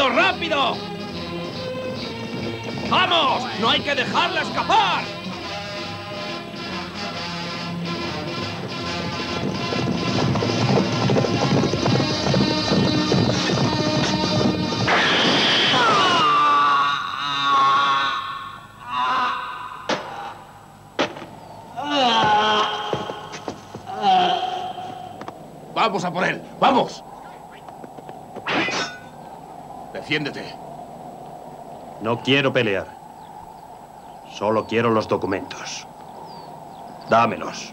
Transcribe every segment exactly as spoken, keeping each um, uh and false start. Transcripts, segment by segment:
¡Vamos, rápido! ¡Vamos! ¡No hay que dejarla escapar! ¡Vamos a por él! ¡Vamos! ¡Defiéndete! No quiero pelear. Solo quiero los documentos. Dámelos.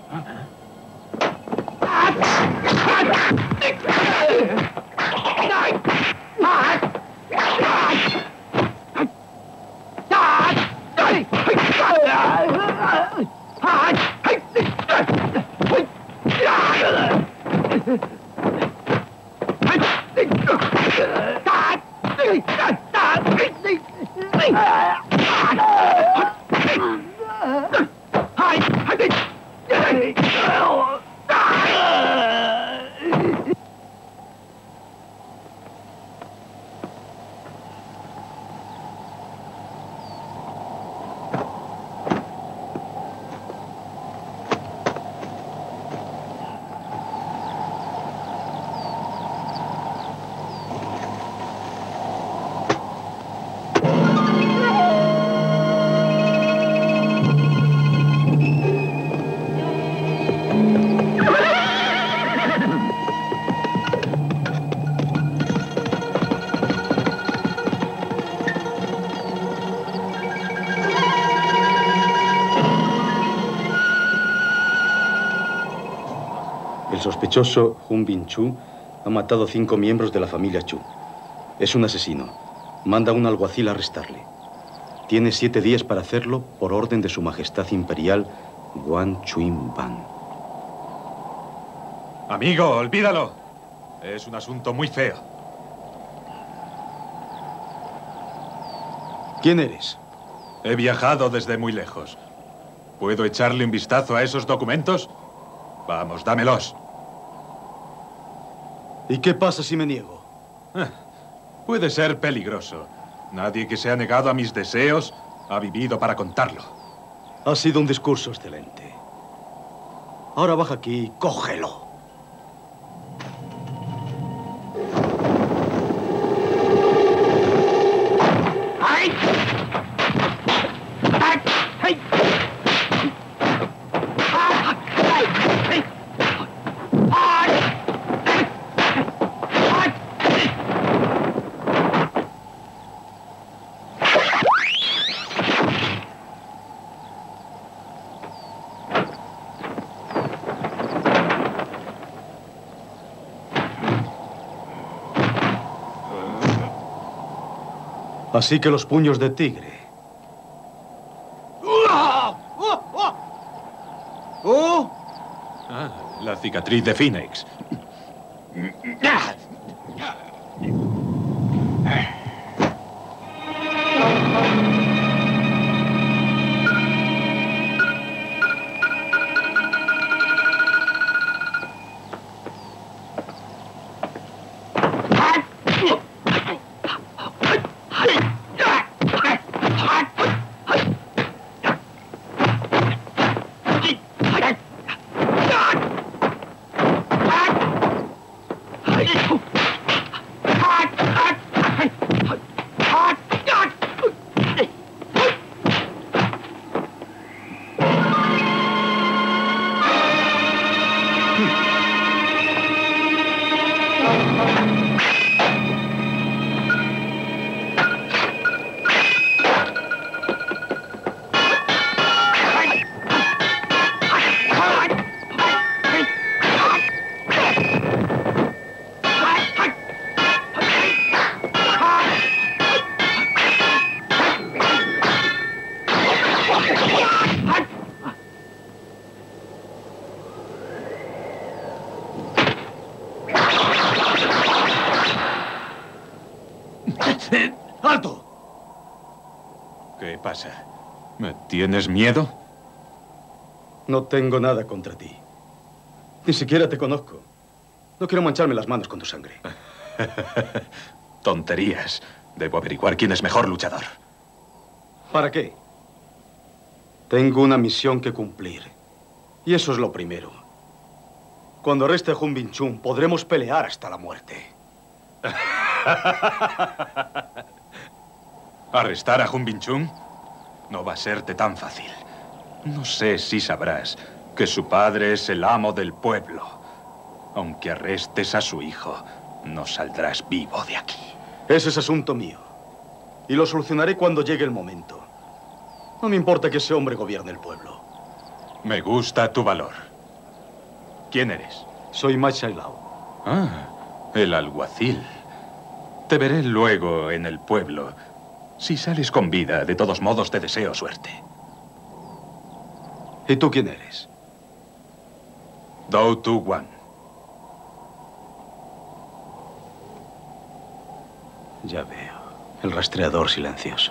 El sospechoso, Hun Bin Chu, ha matado a cinco miembros de la familia Chu. Es un asesino. Manda a un alguacil a arrestarle. Tiene siete días para hacerlo por orden de Su Majestad Imperial, Guan Chuin Ban. Amigo, olvídalo. Es un asunto muy feo. ¿Quién eres? He viajado desde muy lejos. ¿Puedo echarle un vistazo a esos documentos? Vamos, dámelos. ¿Y qué pasa si me niego? Eh, puede ser peligroso. Nadie que se ha negado a mis deseos ha vivido para contarlo. Ha sido un discurso excelente. Ahora baja aquí y cógelo. Así que los puños de tigre. Ah, la cicatriz de Phoenix. ¡Alto! ¿Qué pasa? ¿Me tienes miedo? No tengo nada contra ti. Ni siquiera te conozco. No quiero mancharme las manos con tu sangre. Tonterías. Debo averiguar quién es mejor luchador. ¿Para qué? Tengo una misión que cumplir. Y eso es lo primero. Cuando arreste a Hun Bin-chun, podremos pelear hasta la muerte. ¿Arrestar a Hun Bin-chun? No va a serte tan fácil. No sé si sabrás que su padre es el amo del pueblo. Aunque arrestes a su hijo, no saldrás vivo de aquí. Ese es asunto mío. Y lo solucionaré cuando llegue el momento. No me importa que ese hombre gobierne el pueblo. Me gusta tu valor. ¿Quién eres? Soy Ma Chailao. Ah, el alguacil. Te veré luego en el pueblo. Si sales con vida, de todos modos te deseo suerte. ¿Y tú quién eres? Dou Tu Wan. Ya veo. El rastreador silencioso.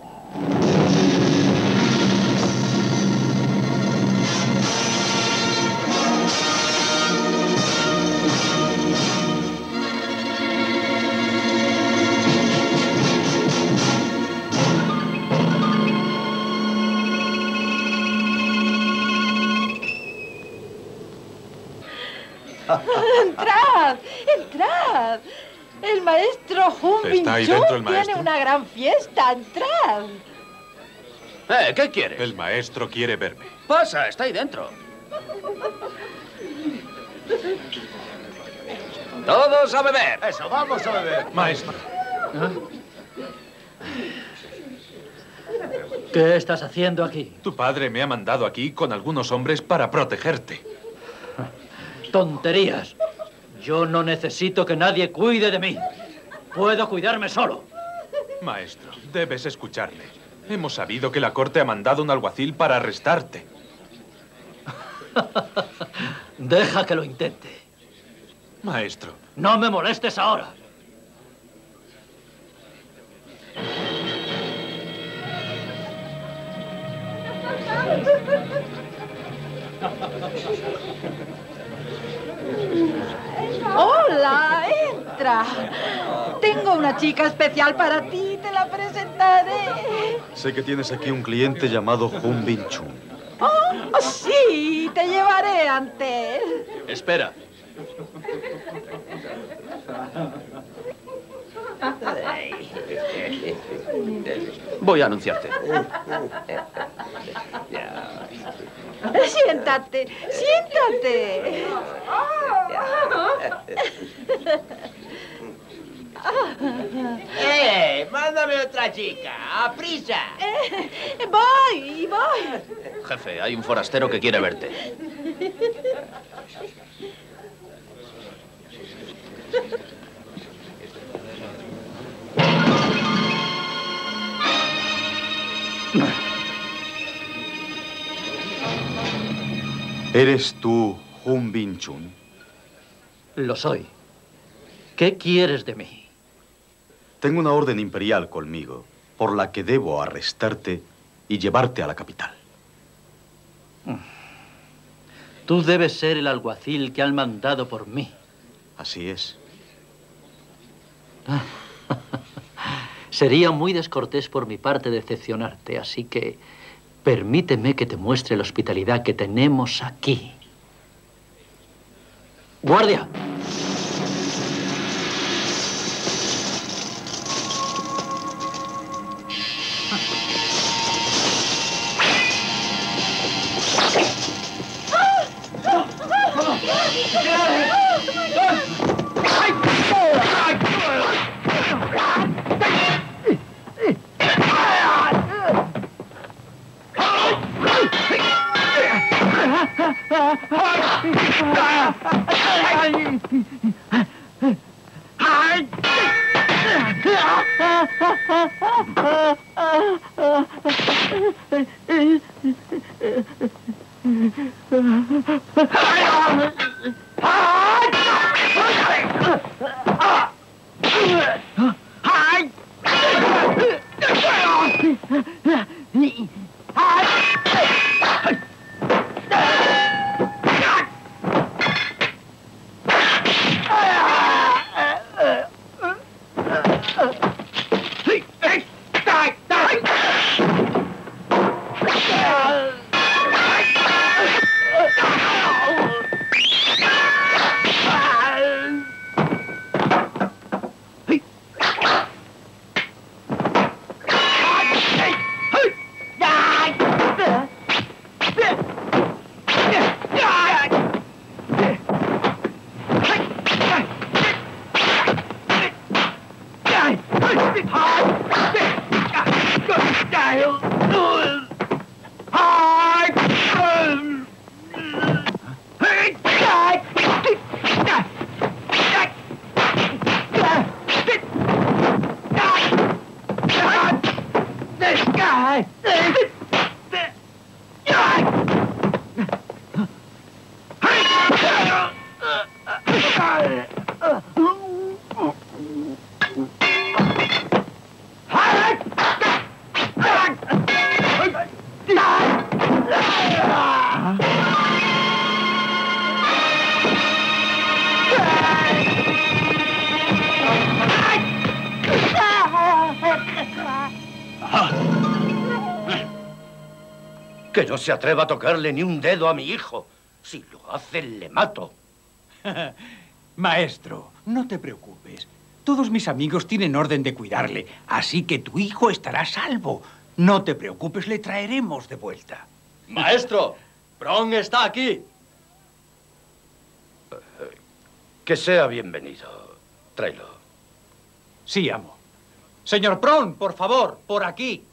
¡Entrad! ¡Entrad! El maestro Hun ¿Está ahí dentro el Bin-chun maestro? tiene una gran fiesta. ¡Entrad! Eh, ¿qué quieres? El maestro quiere verme. Pasa, está ahí dentro. Todos a beber. Eso, vamos a beber. Maestro, ¿Qué estás haciendo aquí? tu padre me ha mandado aquí con algunos hombres para protegerte. Tonterías. Yo no necesito que nadie cuide de mí. Puedo cuidarme solo. Maestro, debes escucharme. Hemos sabido que la corte ha mandado un alguacil para arrestarte. Deja que lo intente. Maestro, No me molestes ahora. ¡Hola! ¡Entra! Tengo una chica especial para ti. Te la presentaré. Sé que tienes aquí un cliente llamado Hun Bin-chun. ¡Oh, sí! Te llevaré ante él. Espera. Voy a anunciarte. Siéntate, siéntate. ¡Eh! ¡Mándame otra chica! ¡A prisa! Eh, voy, voy. Jefe, hay un forastero que quiere verte. ¿Eres tú Hun Bin-chun? Lo soy. ¿Qué quieres de mí? Tengo una orden imperial conmigo, por la que debo arrestarte y llevarte a la capital. Tú debes ser el alguacil que han mandado por mí. Así es. Sería muy descortés por mi parte decepcionarte, así que permíteme que te muestre la hospitalidad que tenemos aquí. ¡Guardia! Que no se atreva a tocarle ni un dedo a mi hijo. Si lo hace, le mato. Maestro, no te preocupes. Todos mis amigos tienen orden de cuidarle, así que tu hijo estará a salvo. No te preocupes, le traeremos de vuelta. Maestro, Bron está aquí. Que sea bienvenido. Tráelo. Sí, amo. Señor Bron, por favor, por aquí.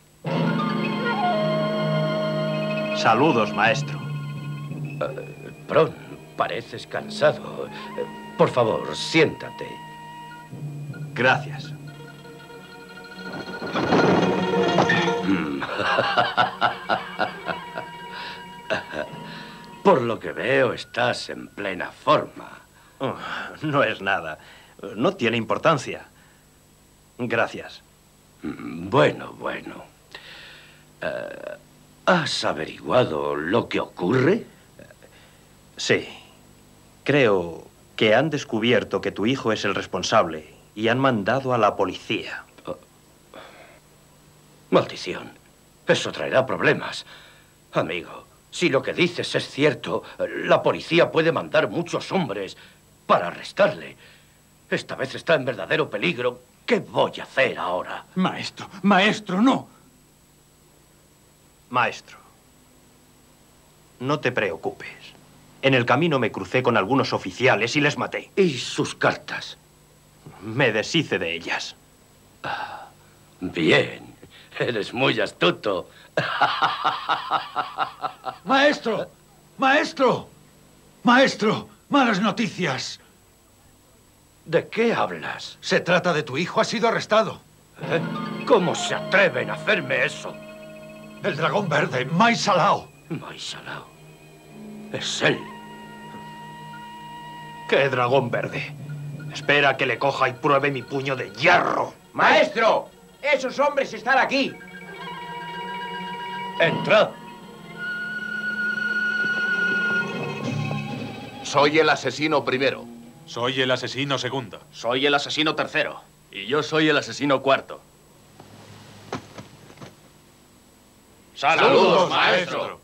Saludos, maestro. Uh, Bron, pareces cansado. Uh, por favor, siéntate. Gracias. Por lo que veo, estás en plena forma. Oh, no es nada. No tiene importancia. Gracias. Bueno, bueno. Uh, ¿Has averiguado lo que ocurre? Sí. Creo que han descubierto que tu hijo es el responsable y han mandado a la policía. Oh. Maldición. Eso traerá problemas. Amigo, si lo que dices es cierto, la policía puede mandar muchos hombres para arrestarle. Esta vez está en verdadero peligro. ¿Qué voy a hacer ahora? Maestro, maestro, no. Maestro, no te preocupes. En el camino me crucé con algunos oficiales y les maté. ¿Y sus cartas? Me deshice de ellas. Ah, bien. Eres muy astuto. Maestro, maestro, maestro, malas noticias. ¿De qué hablas? Se trata de tu hijo, ha sido arrestado. ¿Eh? ¿Cómo se atreven a hacerme eso? El dragón verde, Mai Salao. Mai Salao. Es él. ¿Qué dragón verde? Espera que le coja y pruebe mi puño de hierro. ¡Maestro! ¡Esos hombres están aquí! ¡Entrad! Soy el asesino primero. Soy el asesino segundo. Soy el asesino tercero. Y yo soy el asesino cuarto. ¡Saludos, maestro!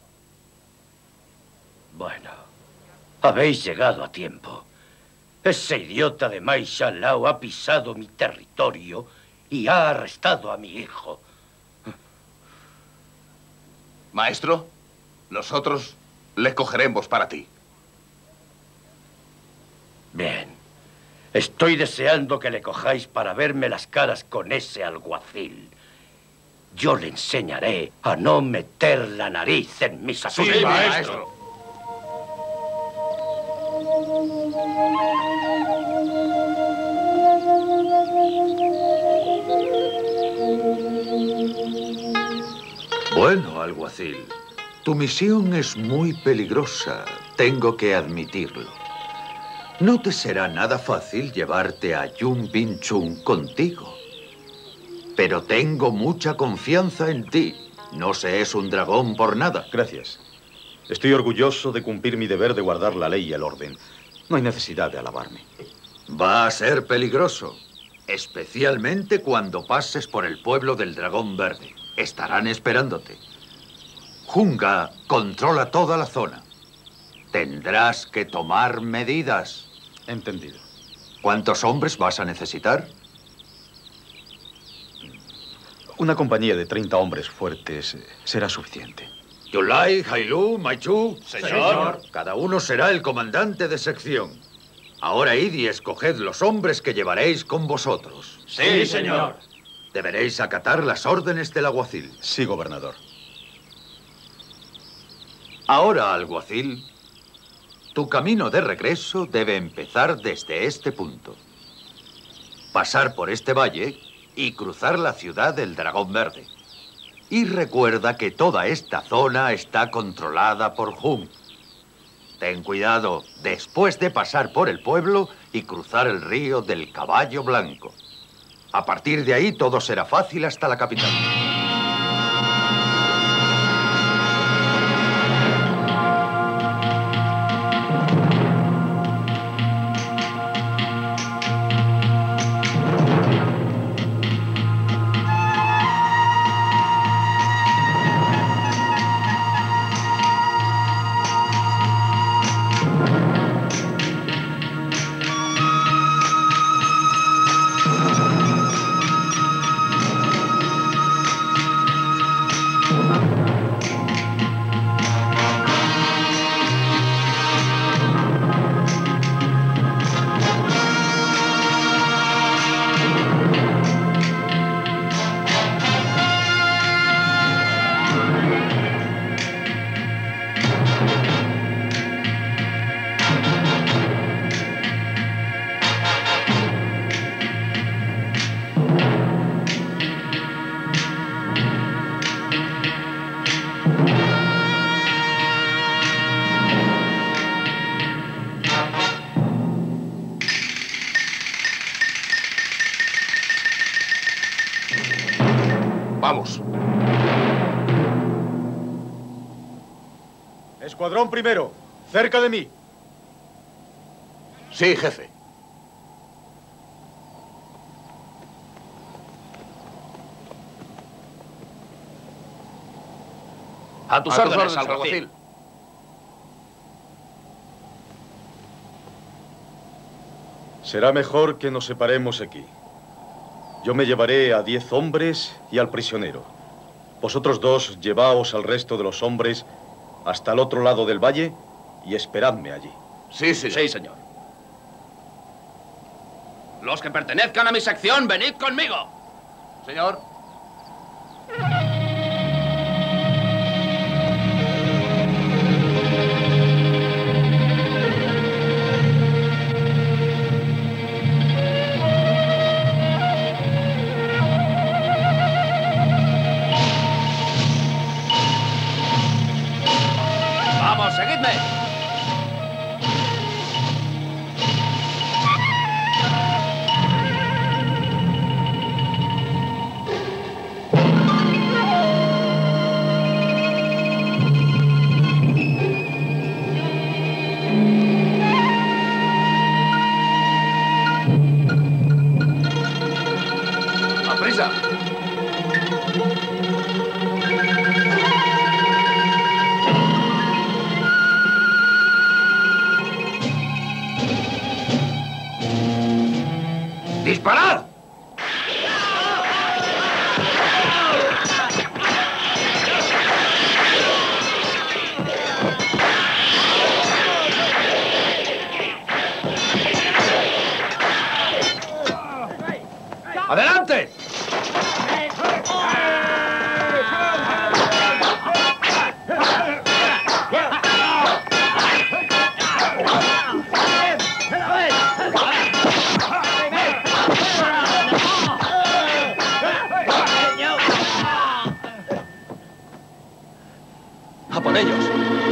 Bueno, habéis llegado a tiempo. Ese idiota de Mai Salao ha pisado mi territorio y ha arrestado a mi hijo. Maestro, nosotros le cogeremos para ti. Bien. Estoy deseando que le cojáis para verme las caras con ese alguacil. Yo le enseñaré a no meter la nariz en mis asuntos. Sí, maestro. Bueno, alguacil, tu misión es muy peligrosa, tengo que admitirlo. No te será nada fácil llevarte a Yun Bin Chun contigo. Pero tengo mucha confianza en ti. No se es un dragón por nada. Gracias. Estoy orgulloso de cumplir mi deber de guardar la ley y el orden. No hay necesidad de alabarme. Va a ser peligroso, especialmente cuando pases por el pueblo del Dragón Verde. Estarán esperándote. Hunga controla toda la zona. Tendrás que tomar medidas. Entendido. ¿Cuántos hombres vas a necesitar? Una compañía de treinta hombres fuertes será suficiente. Yulai, Hailu, Maichu. Señor. Cada uno será el comandante de sección. Ahora id y escoged los hombres que llevaréis con vosotros. Sí, señor. Deberéis acatar las órdenes del alguacil. Sí, gobernador. Ahora, alguacil, tu camino de regreso debe empezar desde este punto. Pasar por este valle y cruzar la ciudad del Dragón Verde. Y recuerda que toda esta zona está controlada por Jun. Ten cuidado después de pasar por el pueblo y cruzar el río del Caballo Blanco. A partir de ahí todo será fácil hasta la capital. Vamos. Escuadrón primero, cerca de mí. Sí, jefe. A tus, A tus órdenes, órdenes, alguacil. alguacil. Será mejor que nos separemos aquí. Yo me llevaré a diez hombres y al prisionero. Vosotros dos llevaos al resto de los hombres hasta el otro lado del valle y esperadme allí. Sí, sí. Sí, señor. Los que pertenezcan a mi sección, venid conmigo. Señor. Vamos, seguidme. ¡A prisa! ¡Disparad! ¡Adelante! A por ellos.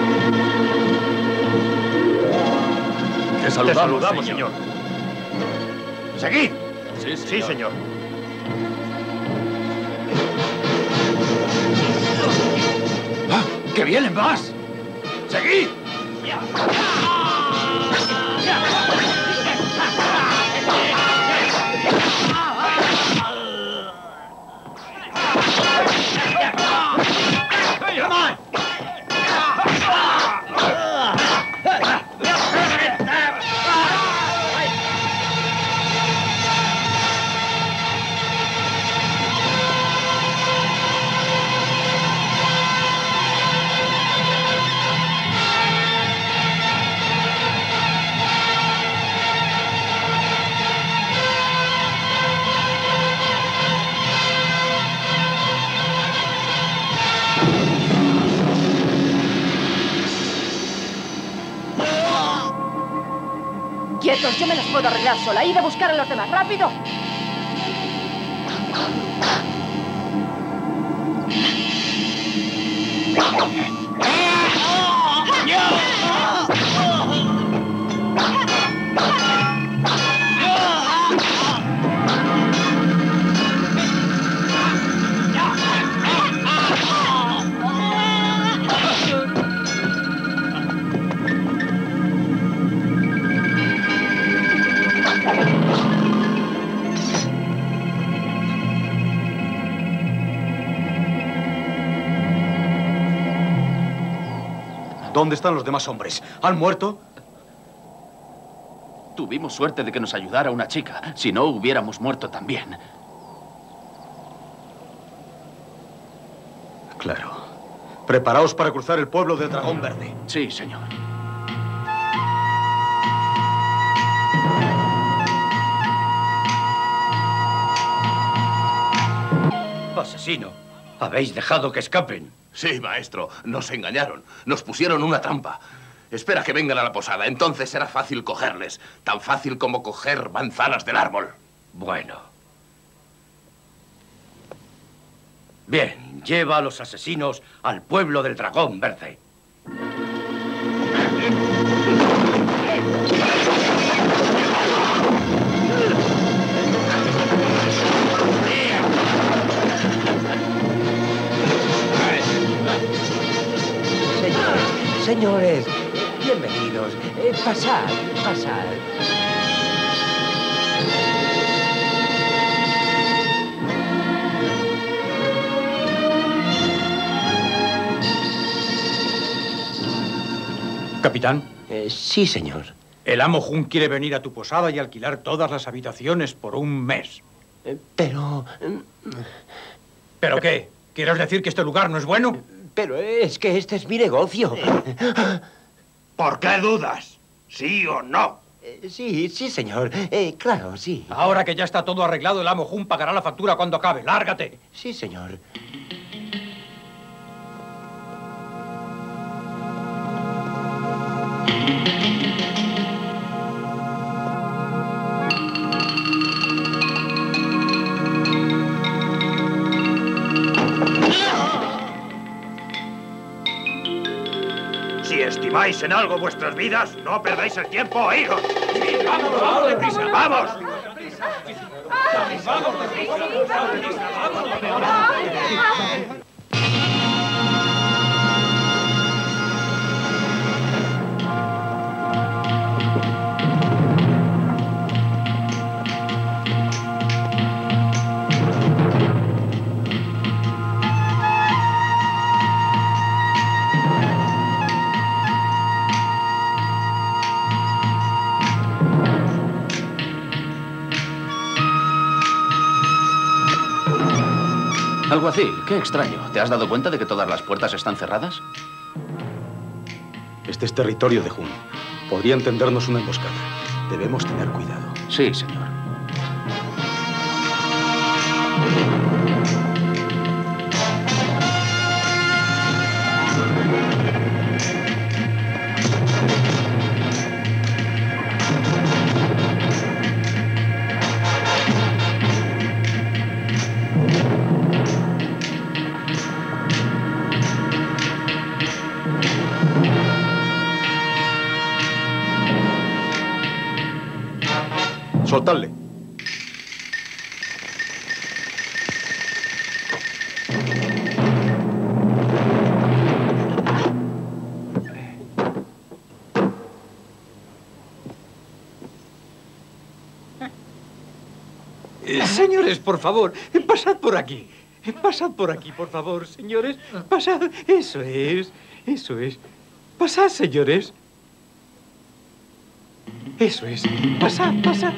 Te saludamos, señor. ¡Seguid! Sí, Sí, señor. ¡Ah! ¡Que vienen más! ¡Seguid! Quietos, yo me las puedo arreglar sola. Id a buscar a los demás. ¡Rápido! ¿Dónde están los demás hombres? ¿Han muerto? Tuvimos suerte de que nos ayudara una chica. Si no, hubiéramos muerto también. Claro. Preparaos para cruzar el pueblo del Dragón Verde. Sí, señor. Asesino, ¿habéis dejado que escapen? Sí, maestro. Nos engañaron. Nos pusieron una trampa. Espera que vengan a la posada. Entonces será fácil cogerles. Tan fácil como coger manzanas del árbol. Bueno. Bien, lleva a los asesinos al pueblo del Dragón Verde. Señores, señores, bienvenidos. Eh, pasad, pasad. Capitán. Eh, sí, señor. El amo Jun quiere venir a tu posada y alquilar todas las habitaciones por un mes. Eh, pero... ¿Pero qué? ¿Quieres decir que este lugar no es bueno? Pero es que este es mi negocio. ¿Por qué dudas? ¿Sí o no? Eh, sí, sí, señor. Eh, claro, sí. Ahora que ya está todo arreglado, el amo Jun pagará la factura cuando acabe. ¡Lárgate! Sí, señor. Si estimáis en algo vuestras vidas, no perdáis el tiempo, oídos. ¡Vamos, vamos, deprisa! ¡Vamos! Alguacil, qué extraño. ¿Te has dado cuenta de que todas las puertas están cerradas? Este es territorio de Jun. Podría entendernos una emboscada. Debemos tener cuidado. Sí, señor. Soltadle. Eh, señores, por favor, eh, pasad por aquí. Eh, pasad por aquí, por favor, señores. Pasad. Eso es. Eso es. Pasad, señores. Eso es. Pasad, pasad.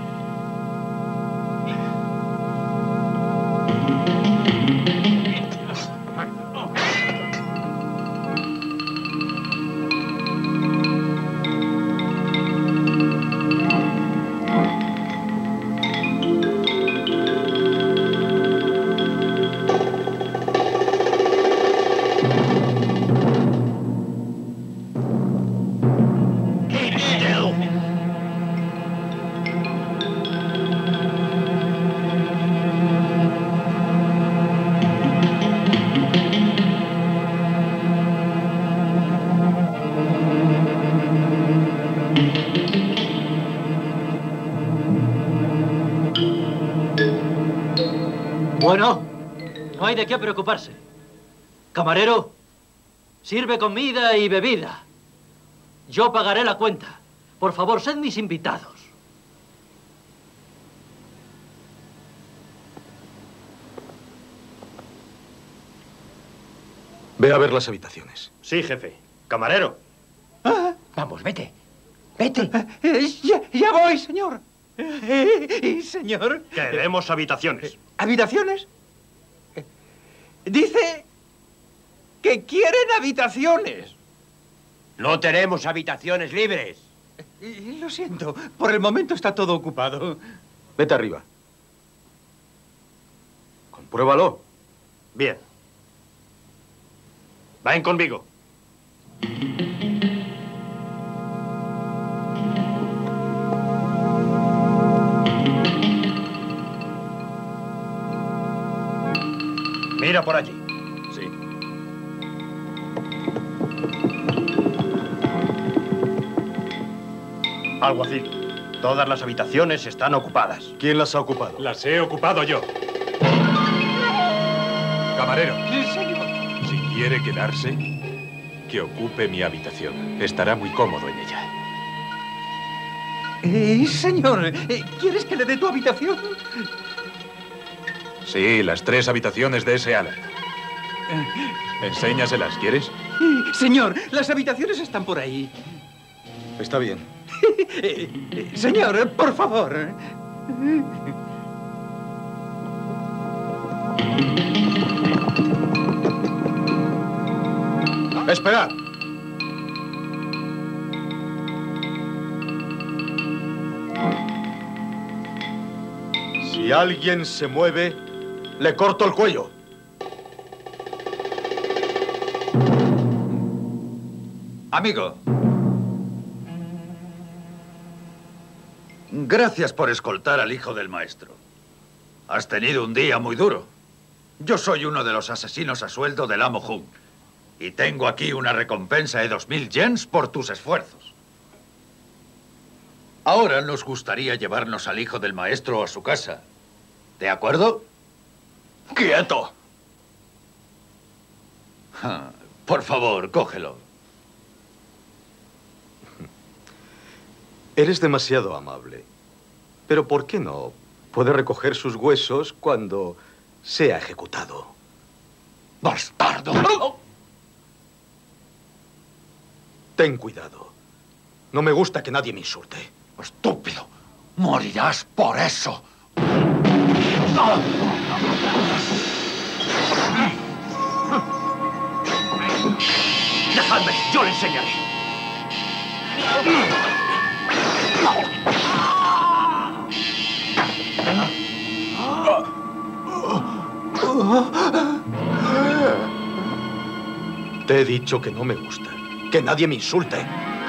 Bueno, no hay de qué preocuparse. Camarero, sirve comida y bebida. Yo pagaré la cuenta. Por favor, sed mis invitados. Ve a ver las habitaciones. Sí, jefe. Camarero. Ah. Vamos, vete. Vete. Eh, ya, ya voy, señor. Eh, señor. Queremos habitaciones. ¿Habitaciones? Dice que quieren habitaciones. No tenemos habitaciones libres. Eh, Lo siento, por el momento está todo ocupado. Vete arriba. Compruébalo. Bien. Vayan conmigo. Mira por allí. Sí. Alguacil, todas las habitaciones están ocupadas. ¿Quién las ha ocupado? Las he ocupado yo. Camarero, Sí, señor. si quiere quedarse, que ocupe mi habitación. Estará muy cómodo en ella. Eh, señor, eh, ¿quieres que le dé tu habitación? Sí, las tres habitaciones de ese ala. Enséñaselas, ¿quieres? Eh, señor, las habitaciones están por ahí. Está bien. Eh, eh, señor, por favor. ¡Esperad! Si alguien se mueve, le corto el cuello. Amigo. Gracias por escoltar al hijo del maestro. Has tenido un día muy duro. Yo soy uno de los asesinos a sueldo del amo Jung. Y tengo aquí una recompensa de dos mil yens por tus esfuerzos. Ahora nos gustaría llevarnos al hijo del maestro a su casa. ¿De acuerdo? ¡Quieto! Ah, por favor, cógelo. Eres demasiado amable. Pero ¿por qué no puede recoger sus huesos cuando sea ejecutado? ¡Bastardo! Ten cuidado. No me gusta que nadie me insulte. ¡Estúpido! ¡Morirás por eso! ¡Dejadme! ¡Yo le enseñaré! Te he dicho que no me gusta. Que nadie me insulte.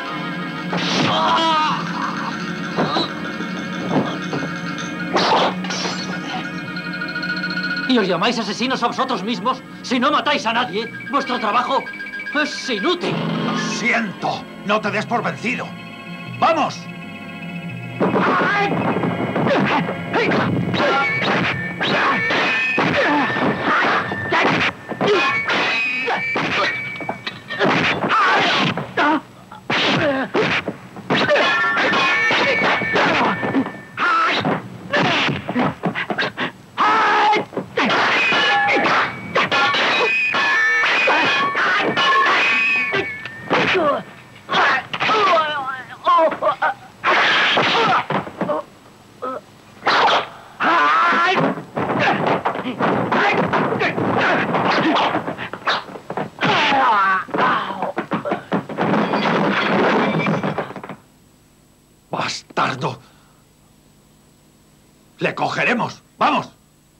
¿Y os llamáis asesinos a vosotros mismos? Si no matáis a nadie, vuestro trabajo es inútil. Lo siento. No te des por vencido. ¡Vamos! ¡Bastardo! ¡Le cogeremos! ¡Vamos!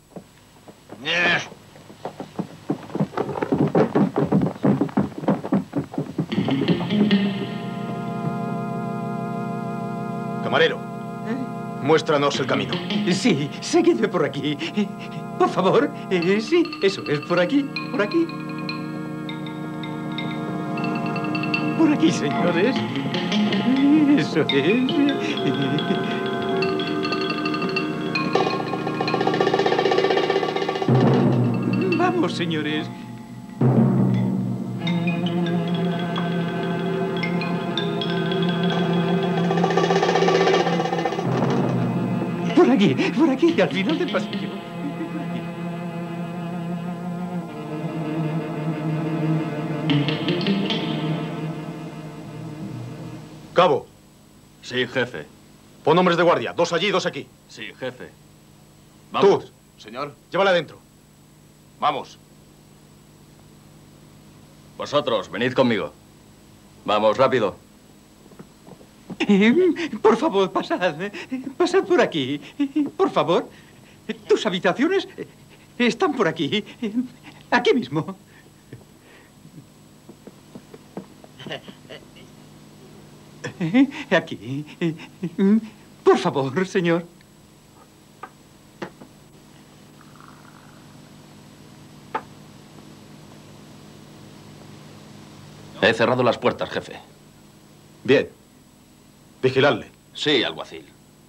Camarero, muéstranos el camino. Sí, seguidme por aquí. Por favor. Eh, sí, eso es, por aquí, por aquí. Por aquí, señores. Eso es. Vamos, señores. Por aquí, por aquí, al final del pasillo. Por aquí. Sí, jefe. Pon hombres de guardia. Dos allí y dos aquí. Sí, jefe. Vamos. Tú. Señor. Llévala adentro. Vamos. Vosotros, venid conmigo. Vamos, rápido. Eh, por favor, pasad. eh, Pasad por aquí. eh, Por favor. Tus habitaciones eh, están por aquí. eh, Aquí mismo. Eh, Aquí. eh, eh, Por favor, señor. He cerrado las puertas, jefe. Bien. Vigiladle. Sí, alguacil.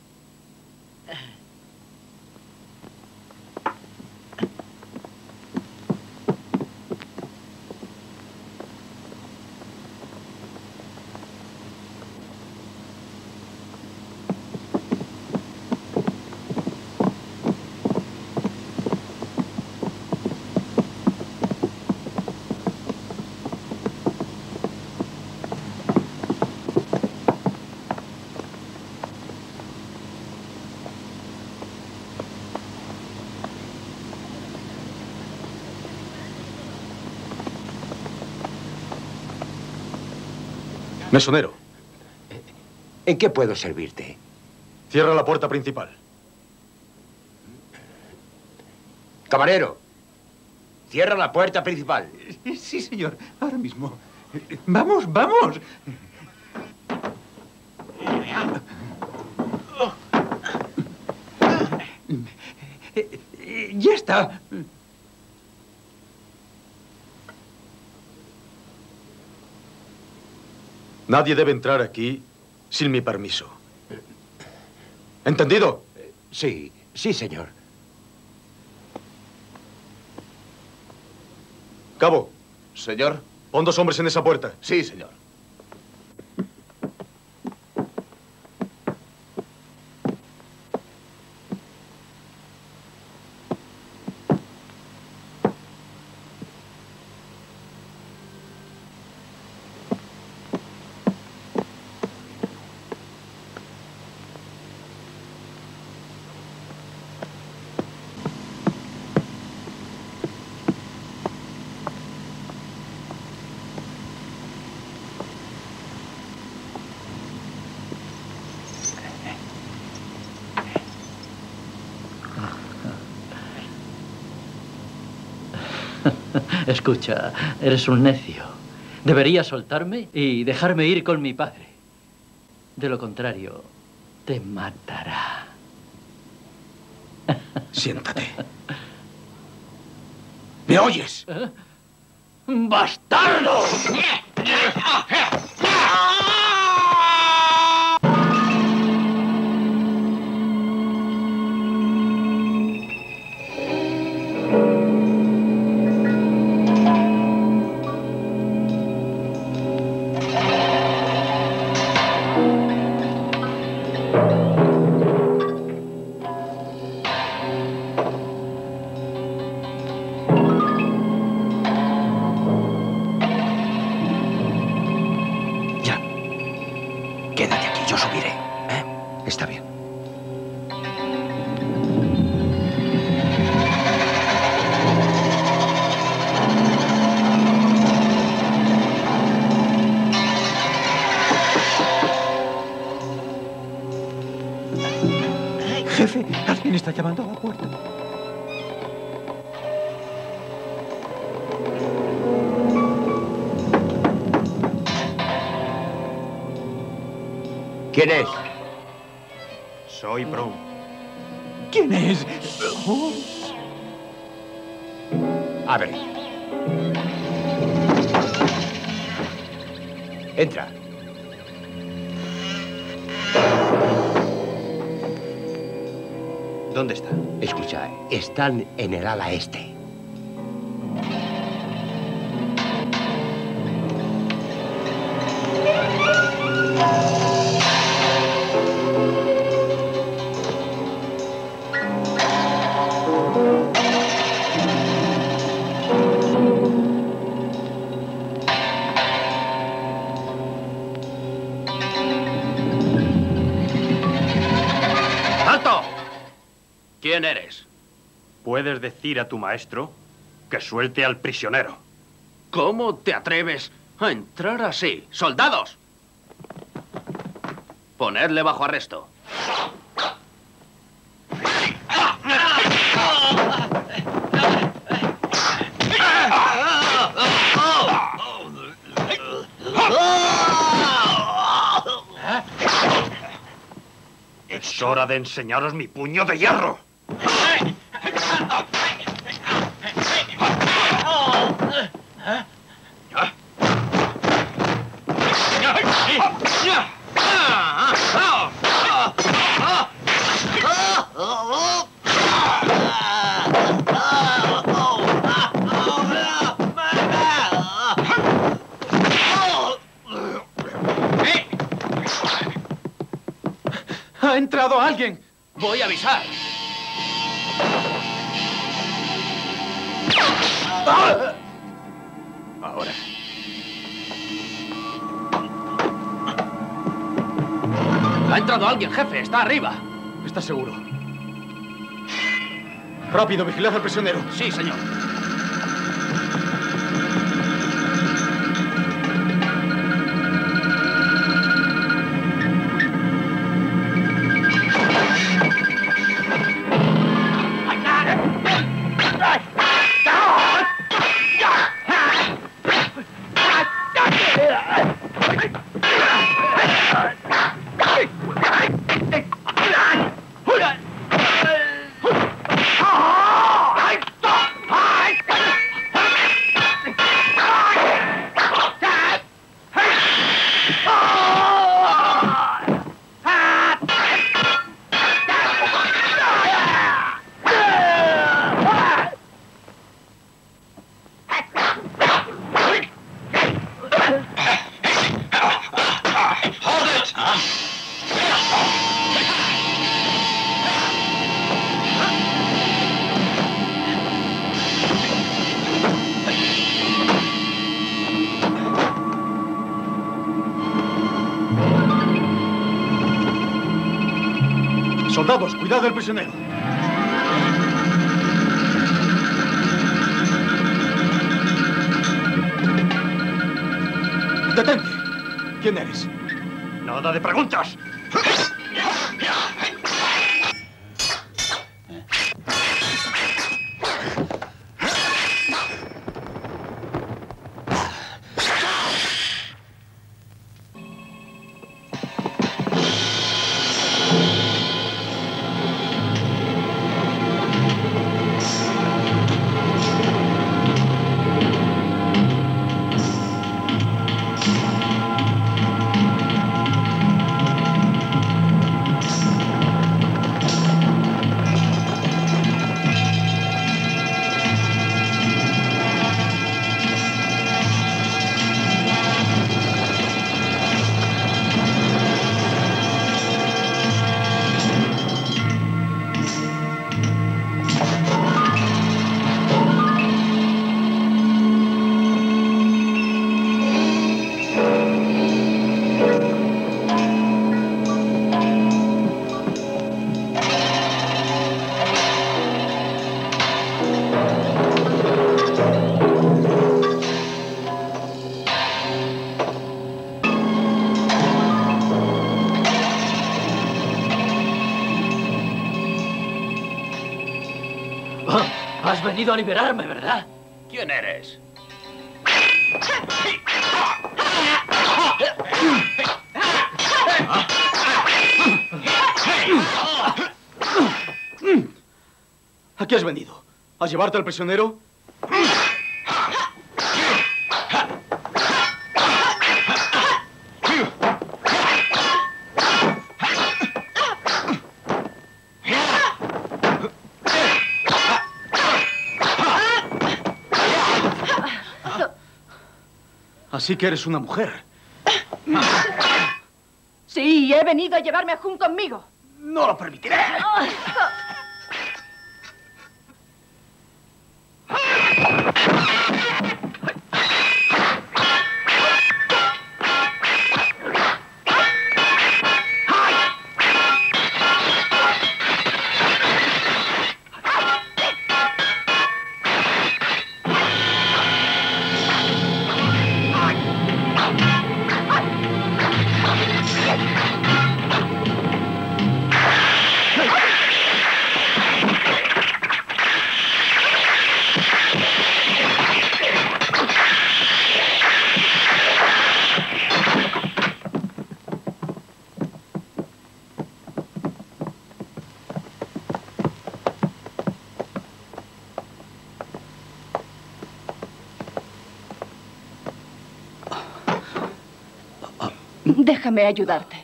Mesonero. ¿En qué puedo servirte? Cierra la puerta principal. Camarero, cierra la puerta principal. Sí, señor. Ahora mismo. Vamos, vamos. Ya está. Nadie debe entrar aquí sin mi permiso. ¿Entendido? Sí, sí, señor. Cabo. Señor. Pon dos hombres en esa puerta. Sí, señor. Escucha, eres un necio. Deberías soltarme y dejarme ir con mi padre. De lo contrario, te matará. Siéntate. ¿Me oyes? ¿Eh? ¡Bastardo! Quédate aquí, yo subiré. ¿eh? Está bien. Jefe, alguien está llamando a la puerta. ¿Quién es? Soy Brown. ¿Quién es? Oh. Abre. Entra. ¿Dónde está? Escucha, están en el ala este. ¿Quién eres? ¿Puedes decir a tu maestro que suelte al prisionero? ¿Cómo te atreves a entrar así? ¡Soldados! Ponedle bajo arresto. Es hora de enseñaros mi puño de hierro. ¡Ha entrado alguien! Voy a avisar. Ahora. Ha entrado alguien, jefe. Está arriba. ¿Estás seguro? Rápido, vigilad al prisionero. Sí, señor. Soldados, cuidado del prisionero. ¡Detente! ¿Quién eres? Nada de preguntas. Has venido a liberarme, ¿verdad? ¿Quién eres? ¿A qué has venido? ¿A llevarte al prisionero? Así que eres una mujer. Sí, he venido a llevarme a Jun conmigo. ¡No lo permitiré! Déjame ayudarte.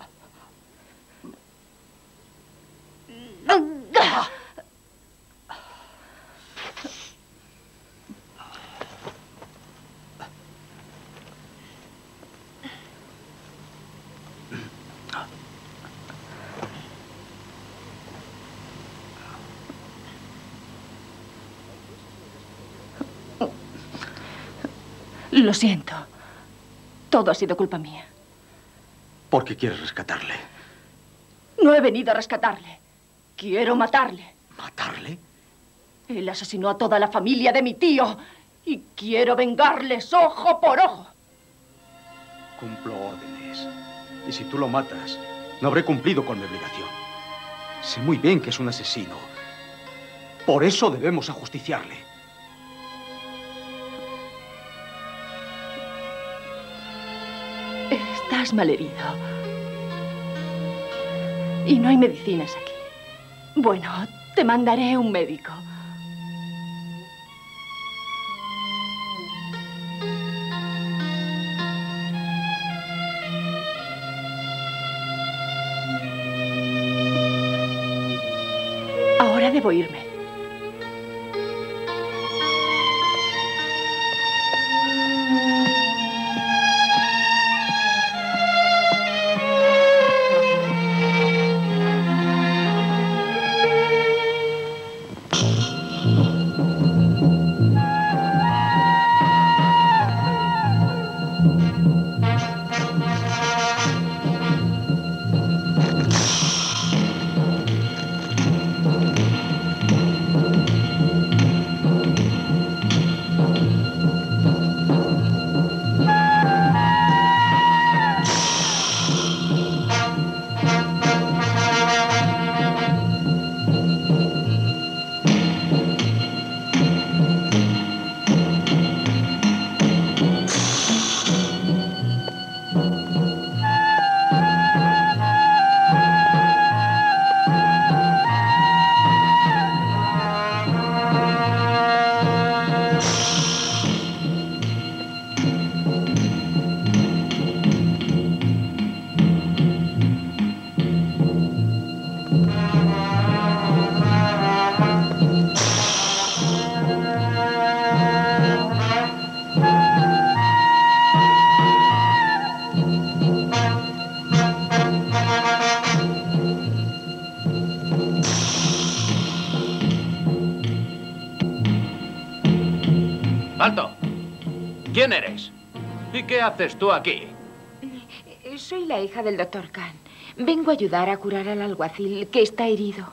Lo siento. Todo ha sido culpa mía. ¿Por qué quieres rescatarle? No he venido a rescatarle. Quiero matarle. ¿Matarle? Él asesinó a toda la familia de mi tío. Y quiero vengarles ojo por ojo. Cumplo órdenes. Y si tú lo matas, no habré cumplido con mi obligación. Sé muy bien que es un asesino. Por eso debemos ajusticiarle. Estás malherido. Y no hay medicinas aquí. Bueno, te mandaré un médico. Ahora debo irme. ¡Alto! ¿Quién eres? ¿Y qué haces tú aquí? Soy la hija del doctor Khan. Vengo a ayudar a curar al alguacil que está herido.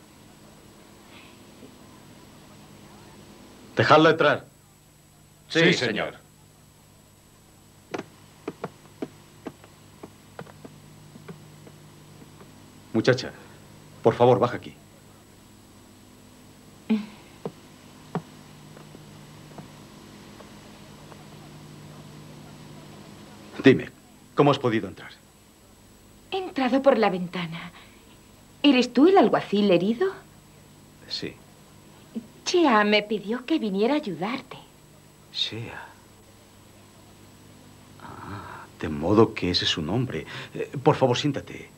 Dejadla entrar. Sí, sí señor. Muchacha, por favor, baja aquí. Dime, ¿cómo has podido entrar? He entrado por la ventana. ¿Eres tú el alguacil herido? Sí. Chea me pidió que viniera a ayudarte. Shea. Ah, de modo que ese es su nombre. Eh, por favor, siéntate.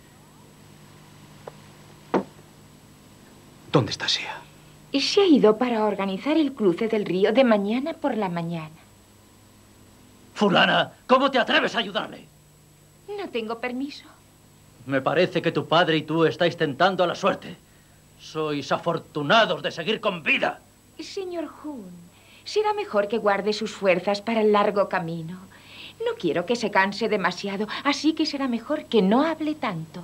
¿Dónde está Shea? Se ha ido para organizar el cruce del río de mañana por la mañana. Fulana, ¿cómo te atreves a ayudarle? No tengo permiso. Me parece que tu padre y tú estáis tentando a la suerte. Sois afortunados de seguir con vida. Señor Hun, será mejor que guarde sus fuerzas para el largo camino. No quiero que se canse demasiado, así que será mejor que no hable tanto.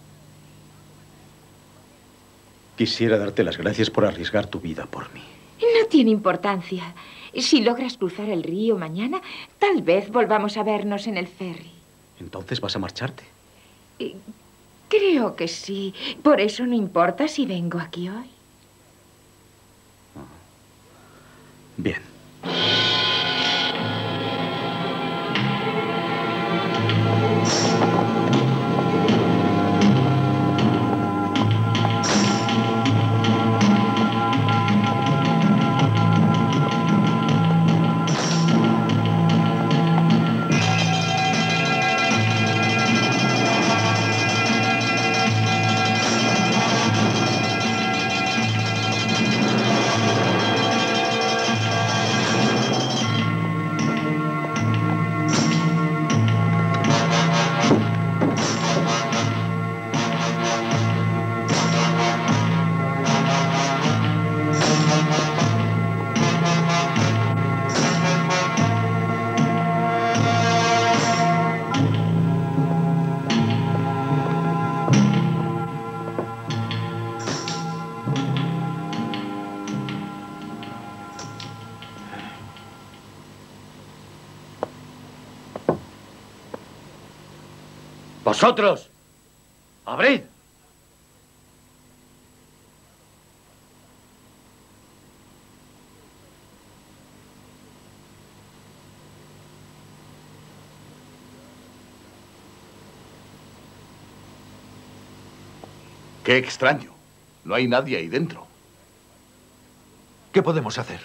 Quisiera darte las gracias por arriesgar tu vida por mí. No tiene importancia. Si logras cruzar el río mañana, tal vez volvamos a vernos en el ferry. ¿Entonces vas a marcharte? Creo que sí. Por eso no importa si vengo aquí hoy. Bien. ¡Vosotros! ¡Abrid! Qué extraño. No hay nadie ahí dentro. ¿Qué podemos hacer?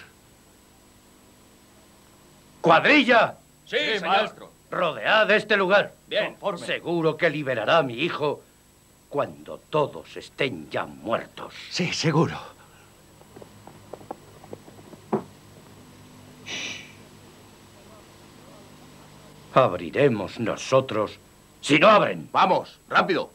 ¡Cuadrilla! Sí, sí maestro. Rodead este lugar. Bien. Conforme. Seguro que liberará a mi hijo cuando todos estén ya muertos. Sí, seguro. Abriremos nosotros si no abren. Vamos, rápido.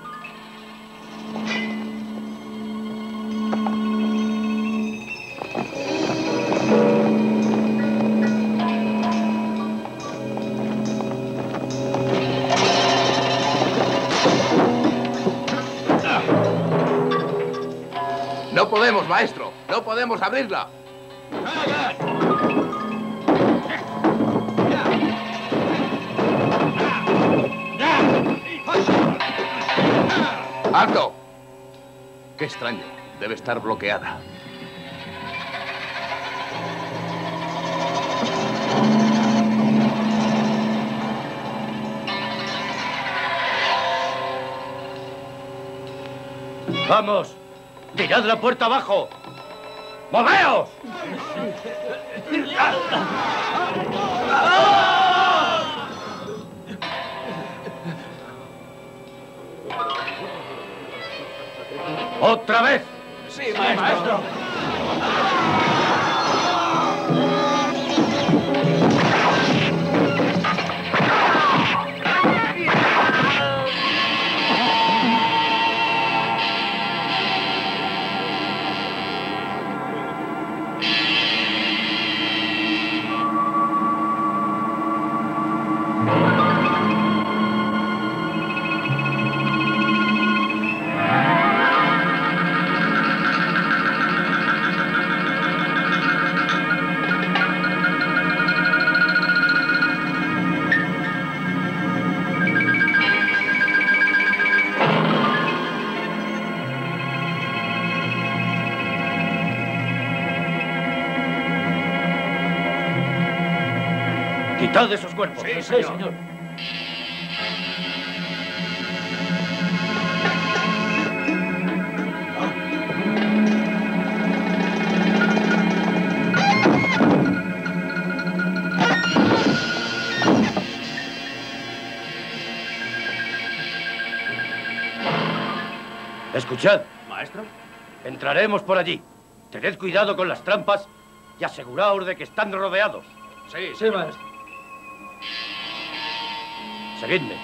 No podemos, maestro. No podemos abrirla. ¡Alto! Qué extraño. Debe estar bloqueada. ¡Vamos! ¡Tirad la puerta abajo! ¡Moveos! ¡Otra vez! Sí, maestro. ¡Quitad esos cuerpos! Sí, señor. Sí, señor. Escuchad. Maestro. Entraremos por allí. Tened cuidado con las trampas y aseguraos de que están rodeados. Sí, sí, maestro. Seguidme.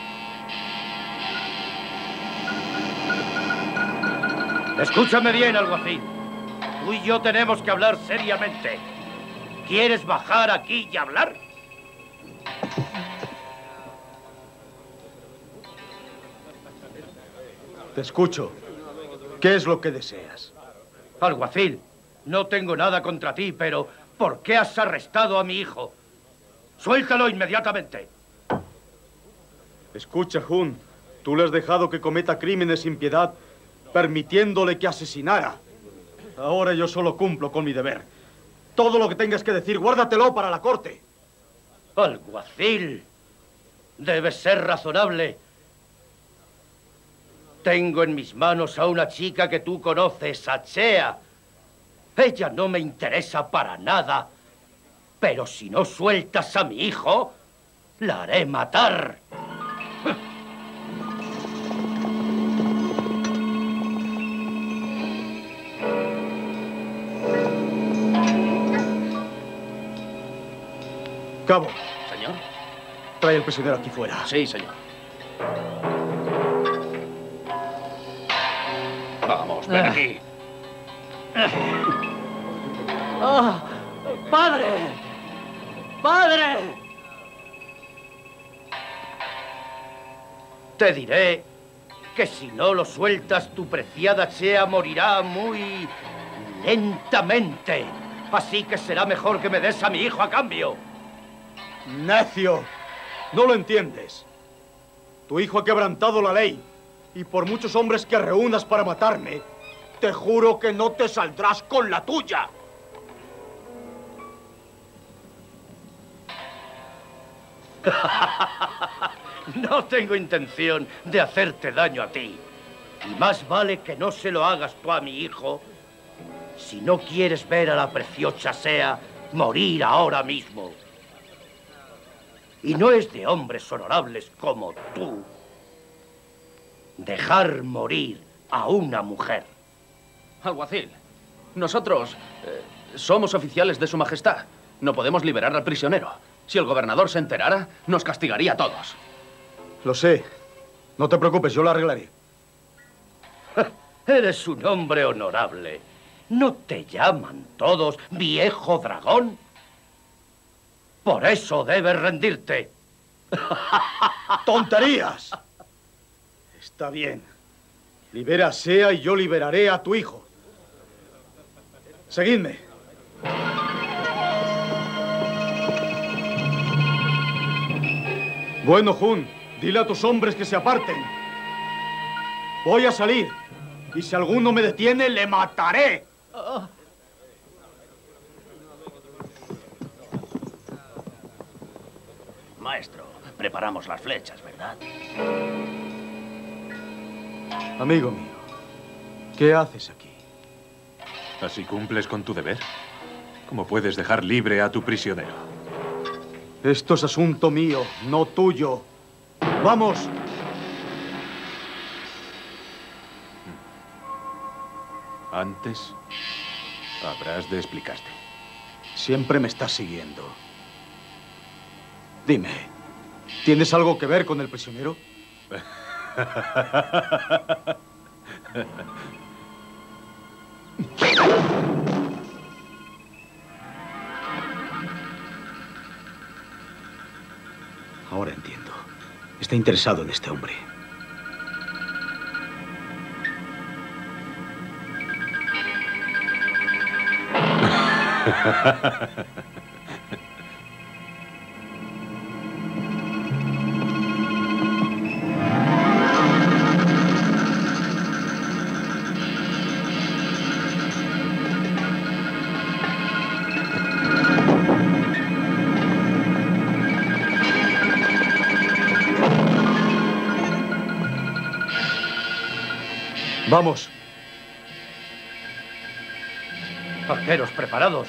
Escúchame bien, alguacil. Tú y yo tenemos que hablar seriamente. ¿Quieres bajar aquí y hablar? Te escucho. ¿Qué es lo que deseas? Alguacil, no tengo nada contra ti, pero ¿por qué has arrestado a mi hijo? Suéltalo inmediatamente. Escucha, Hun. Tú le has dejado que cometa crímenes sin piedad, permitiéndole que asesinara. Ahora yo solo cumplo con mi deber. Todo lo que tengas que decir, guárdatelo para la corte. Alguacil, debes ser razonable. Tengo en mis manos a una chica que tú conoces, Achea. Ella no me interesa para nada. Pero si no sueltas a mi hijo, la haré matar. Cabo. Señor. Trae el prisionero aquí fuera. Sí, señor. Vamos, ven aquí. ¡Oh! ¡Padre! ¡Padre! Te diré que si no lo sueltas, tu preciada Achea morirá muy lentamente. Así que será mejor que me des a mi hijo a cambio. ¡Necio! No lo entiendes. Tu hijo ha quebrantado la ley. Y por muchos hombres que reúnas para matarme, te juro que no te saldrás con la tuya. No tengo intención de hacerte daño a ti. Y más vale que no se lo hagas tú a mi hijo si no quieres ver a la preciosa Sea morir ahora mismo. Y no es de hombres honorables como tú dejar morir a una mujer. Alguacil, nosotros eh, somos oficiales de su majestad. No podemos liberar al prisionero. Si el gobernador se enterara, nos castigaría a todos. Lo sé. No te preocupes, yo lo arreglaré. Eres un hombre honorable. ¿No te llaman todos viejo dragón? Por eso debes rendirte. ¡Tonterías! Está bien. Libera a Sea y yo liberaré a tu hijo. Seguidme. Bueno, Jun, dile a tus hombres que se aparten. Voy a salir. Y si alguno me detiene, le mataré. Maestro, preparamos las flechas, ¿verdad? Amigo mío, ¿qué haces aquí? ¿Así cumples con tu deber? ¿Cómo puedes dejar libre a tu prisionero? Esto es asunto mío, no tuyo. ¡Vamos! Antes, habrás de explicarte. Siempre me estás siguiendo. Dime, ¿tienes algo que ver con el prisionero? Ahora entiendo. Está interesado en este hombre. Vamos. Arqueros preparados.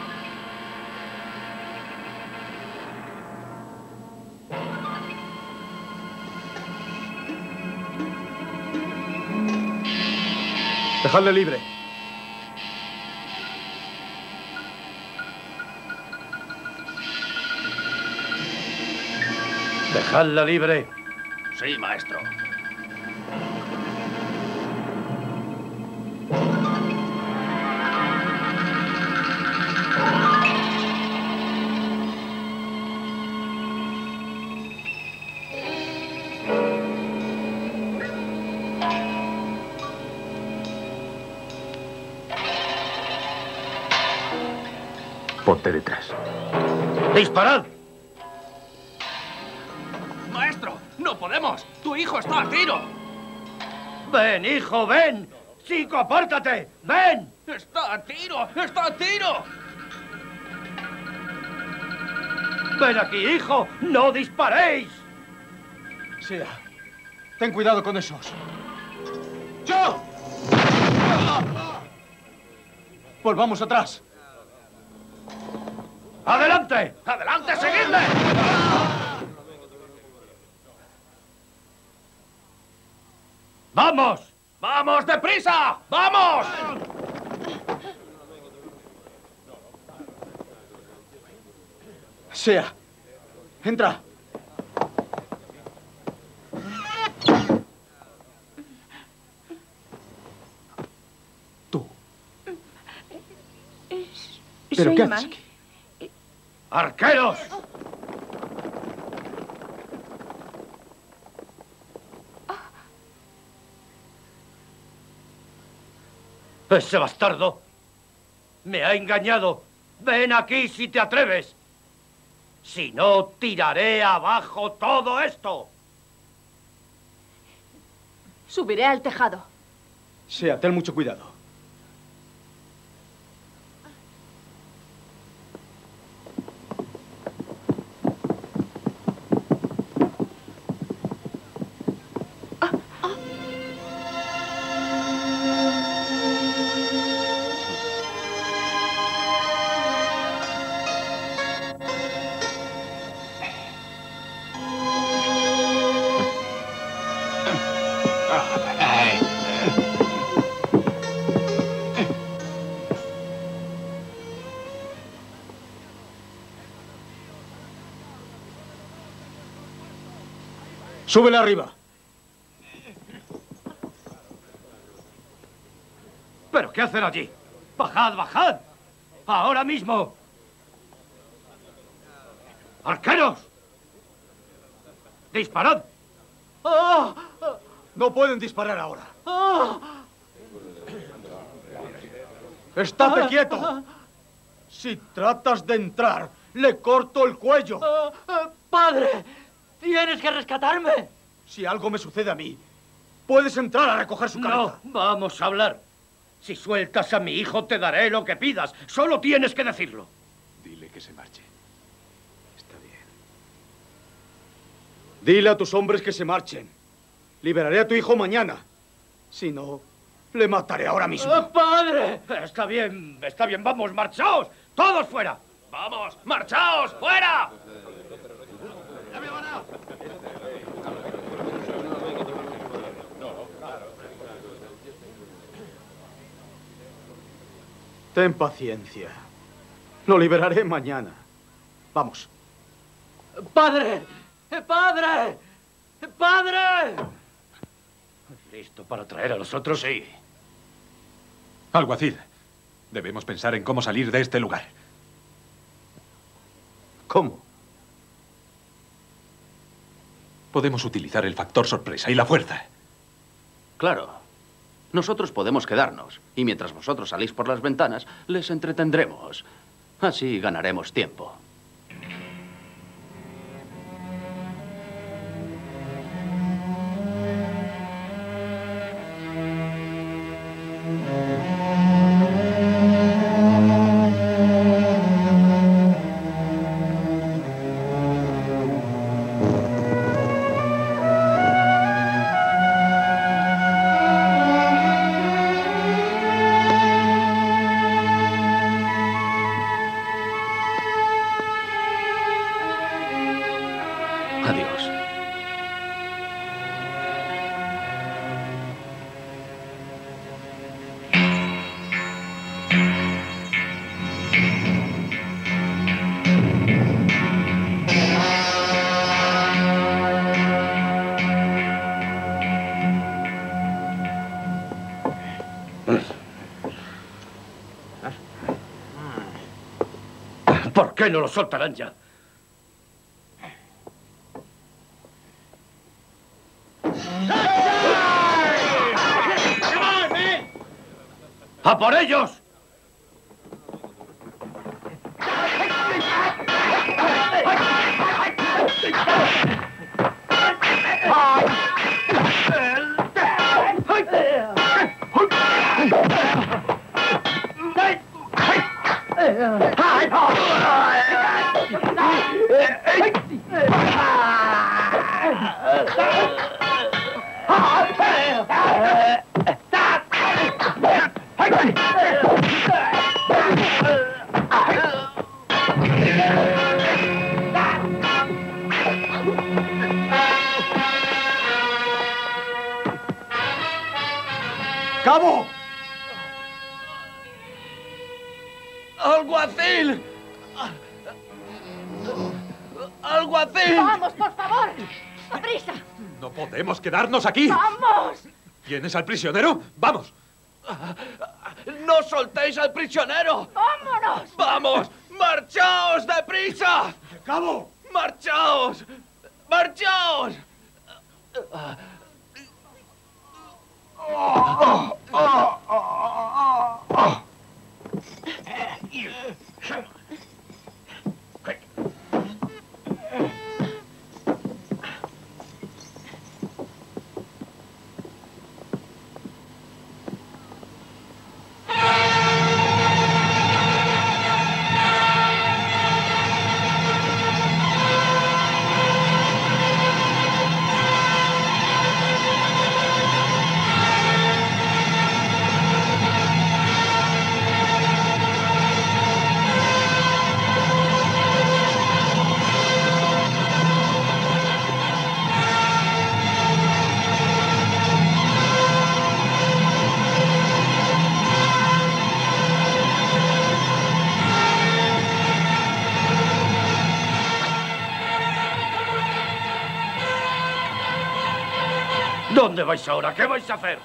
Dejadle libre. Dejadla libre. Sí, maestro. Ponte detrás. ¡Disparad! ¡Maestro! ¡No podemos! ¡Tu hijo está a tiro! ¡Ven, hijo, ven! ¡Chico, apártate! ¡Ven! ¡Está a tiro! ¡Está a tiro! ¡Ven aquí, hijo! ¡No disparéis! Sea, ten cuidado con esos. ¡Yo! Volvamos atrás. ¡Adelante! ¡Adelante, seguidme! ¡Vamos! ¡Vamos, deprisa! ¡Vamos! Sea, entra. Tú. ¿Pero Soy qué Ma. haces aquí? ¡Arqueros! Ese bastardo me ha engañado. Ven aquí si te atreves. Si no, tiraré abajo todo esto. Subiré al tejado. Sea, ten mucho cuidado. ¡Súbele arriba! ¿Pero qué hacen allí? ¡Bajad, bajad! ¡Ahora mismo! ¡Arqueros! ¡Disparad! ¡Ah! No pueden disparar ahora. ¡Ah! ¡Estate quieto! Si tratas de entrar, le corto el cuello. Ah, ah, ¡Padre! ¡Tienes que rescatarme! Si algo me sucede a mí, puedes entrar a recoger su cabeza. No, vamos a hablar. Si sueltas a mi hijo, te daré lo que pidas. Solo tienes que decirlo. Dile que se marche. Está bien. Dile a tus hombres que se marchen. Liberaré a tu hijo mañana. Si no, le mataré ahora mismo. ¡Oh, ¡Padre! Está bien, está bien. Vamos, marchaos. ¡Todos fuera! ¡Vamos, marchaos! ¡Fuera! Ten paciencia. Lo liberaré mañana. Vamos. ¡Padre! ¡Padre! ¡Padre! ¿Listo para traer a los otros? Sí. Alguacil, debemos pensar en cómo salir de este lugar. ¿Cómo? Podemos utilizar el factor sorpresa y la fuerza. Claro. Nosotros podemos quedarnos, y mientras vosotros salís por las ventanas, les entretendremos. Así ganaremos tiempo. Adiós. ¿Por qué no lo soltarán ya? ¡A por ellos! ¡Cabo! ¡Alguacil! ¡Alguacil! ¡Vamos, por favor! ¡A prisa! No podemos quedarnos aquí. ¡Vamos! ¿Tienes al prisionero? ¡Vamos! ¡No soltéis al prisionero! ¡Vámonos! ¡Vamos! ¡Marchaos deprisa! ¡Cabo! ¡Marchaos! ¡Marchaos! ¿Dónde vais ahora? ¿Qué vais a hacer?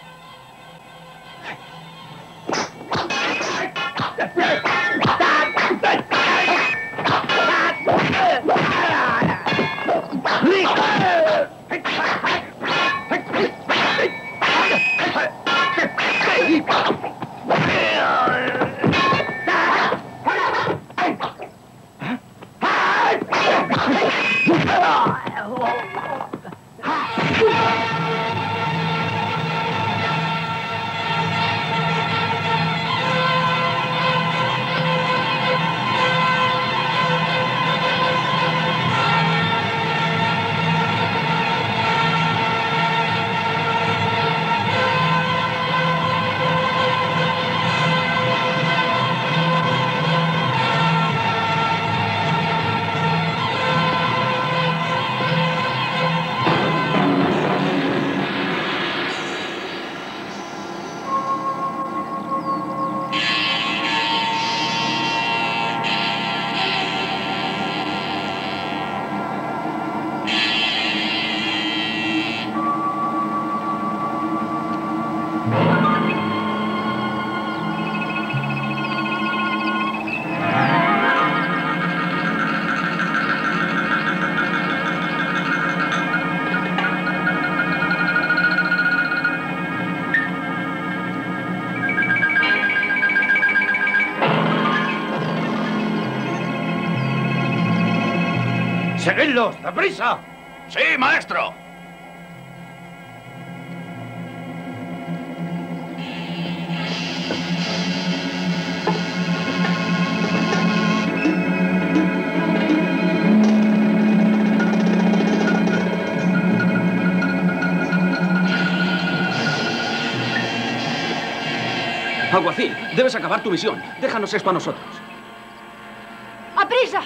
¡Seguidlos! ¡Deprisa! ¡Sí, maestro! Alguacil, debes acabar tu misión. Déjanos esto a nosotros. ¡Aprisa!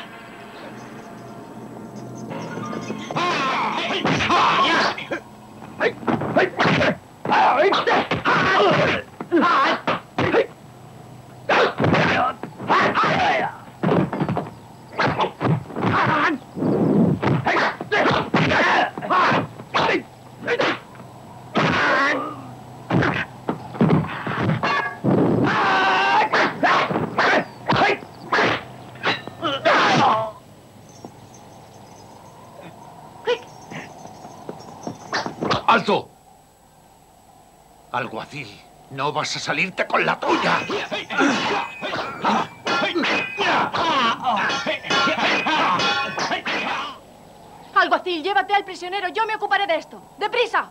¡Alto! Alguacil, no vas a salirte con la tuya. Alguacil, llévate al prisionero. Yo me ocuparé de esto. ¡Deprisa!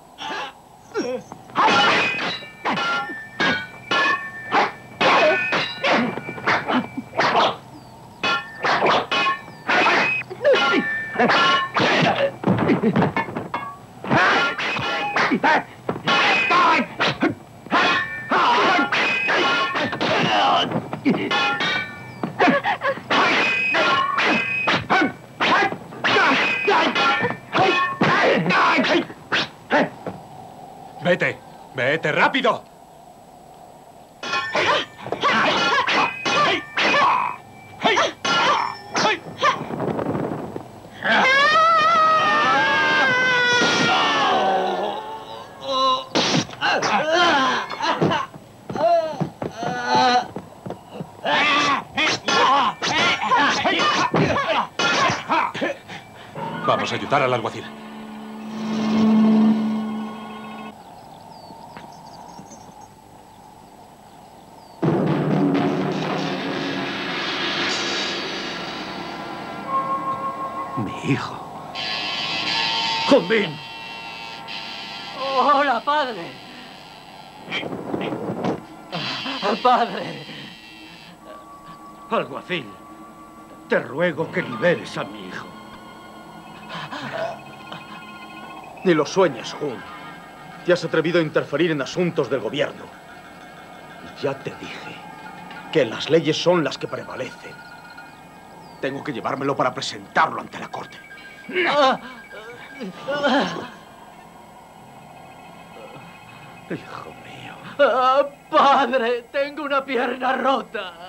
Vete, vete, rápido. Vamos a ayudar al alguacil. Mi hijo. ¡Jumbin! ¡Hola, padre! ¡Padre! Alguacil, te ruego que liberes a mi hijo. Ni lo sueñes, Jun. Te has atrevido a interferir en asuntos del gobierno. Y ya te dije que las leyes son las que prevalecen. Tengo que llevármelo para presentarlo ante la corte. Hijo mío. Ah, padre, tengo una pierna rota.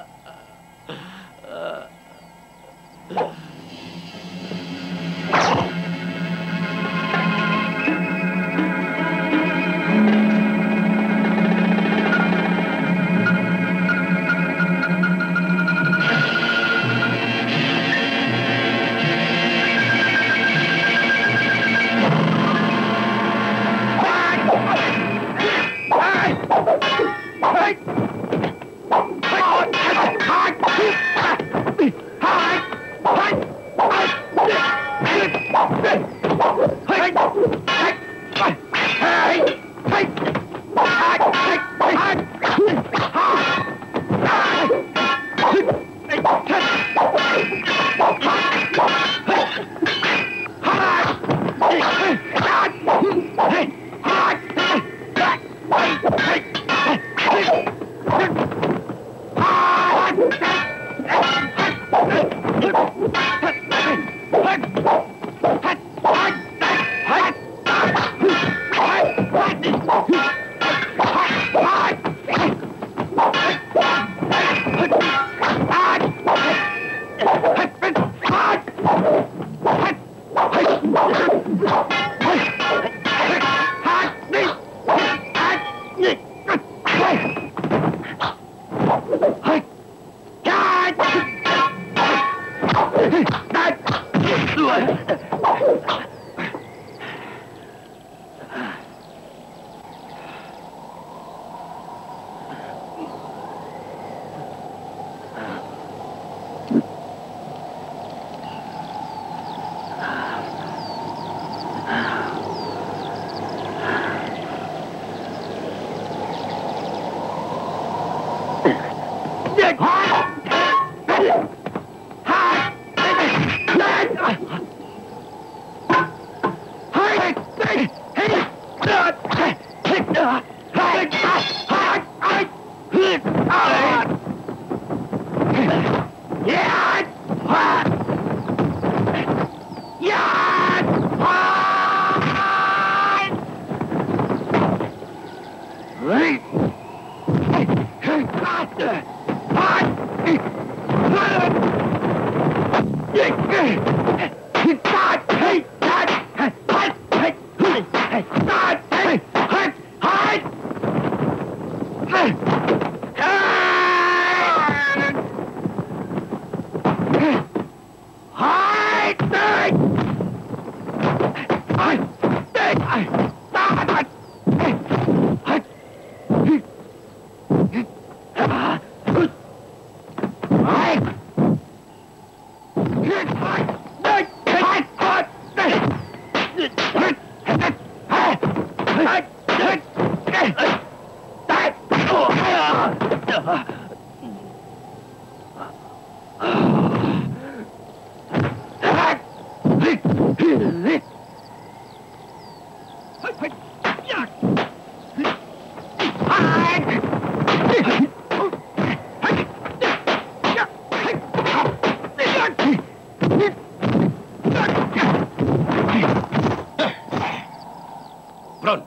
Bron,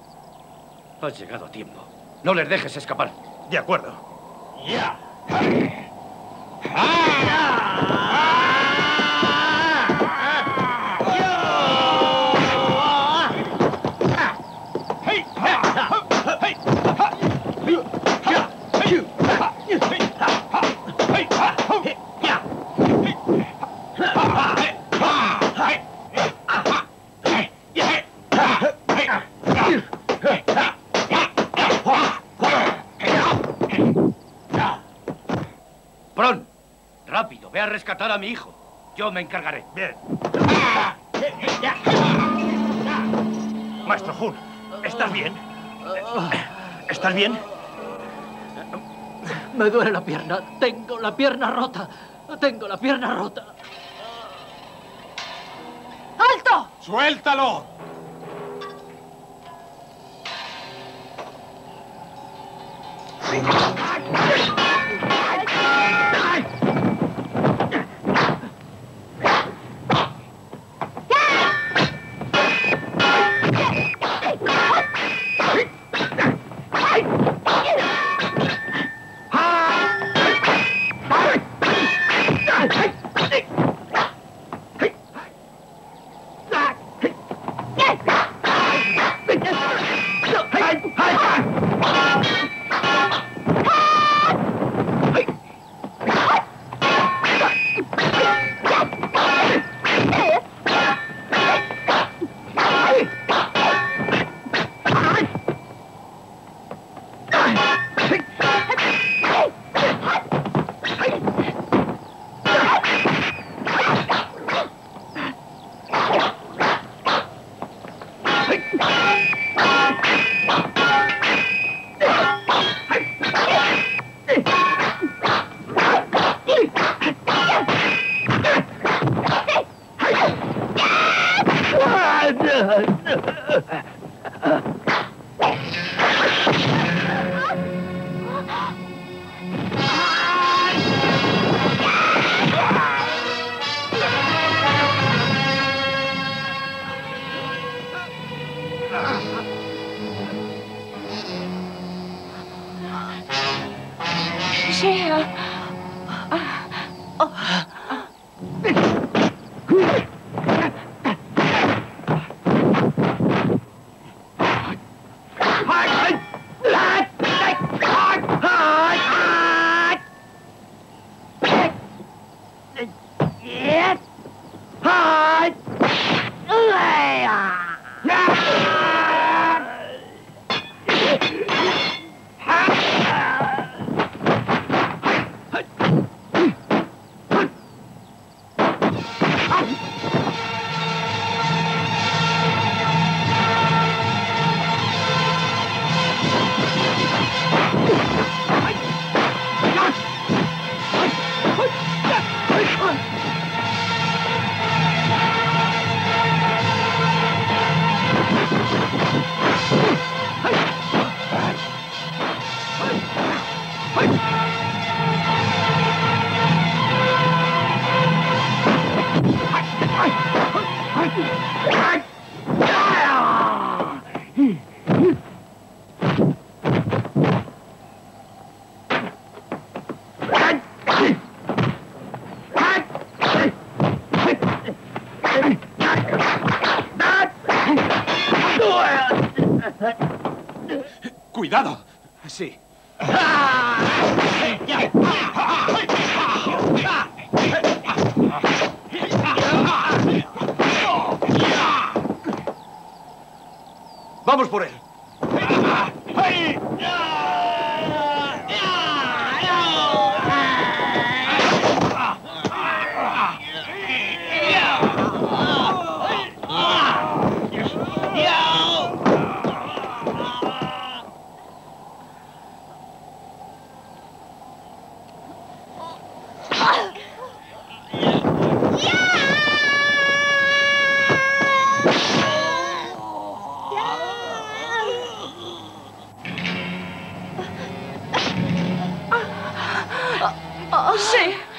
has llegado a tiempo. No les dejes escapar. De acuerdo. ¡Ya! Bron, rápido, ve a rescatar a mi hijo. Yo me encargaré. Bien. Maestro Hun, ¿estás bien? ¿Estás bien? Me duele la pierna. Tengo la pierna rota. Tengo la pierna rota. ¡Alto! ¡Suéltalo! ¡Cuidado! Sí. ¡Vamos por él! Sí.